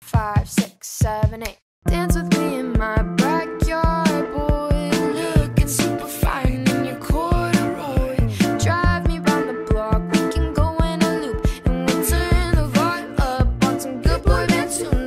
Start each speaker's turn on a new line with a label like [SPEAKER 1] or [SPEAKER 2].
[SPEAKER 1] 5, 6, 7, 8. Dance with me in my backyard, boy. Looking super fine in your corduroy. Drive me round the block, we can go in a loop, and we'll turn the vibe up on some good boy band tonight.